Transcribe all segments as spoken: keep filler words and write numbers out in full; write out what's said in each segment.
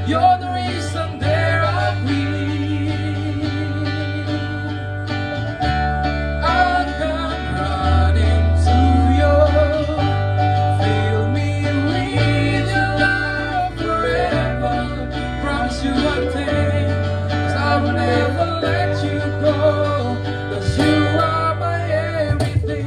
You're the reason that I breathe. I come running to you. Fill me with your love forever. Promise you one thing, 'cause I will never let you go. 'Cause you are my everything.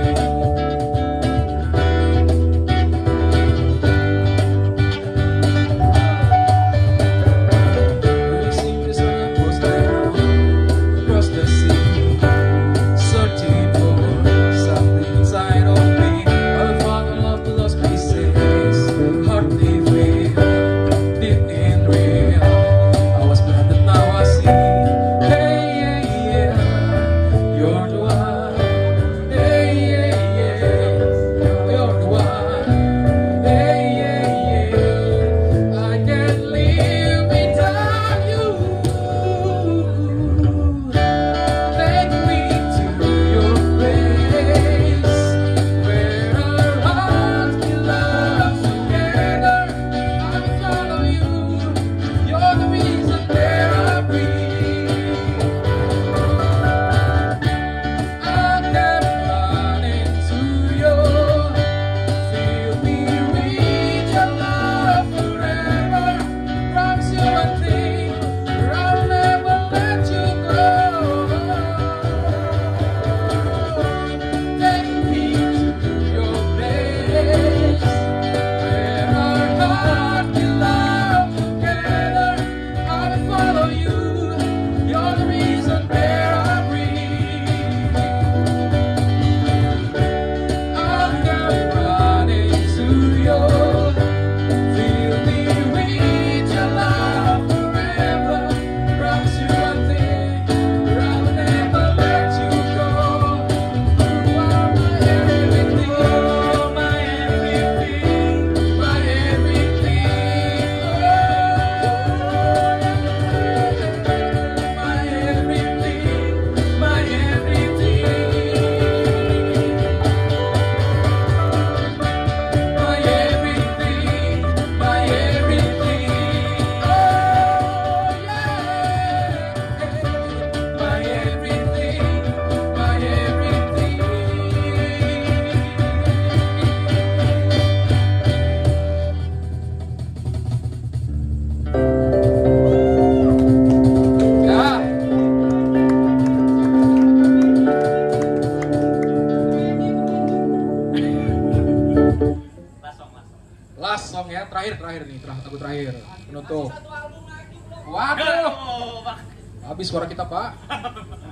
Terakhir nih, lagu terakhir penutup. Waduh, habis suara kita, Pak.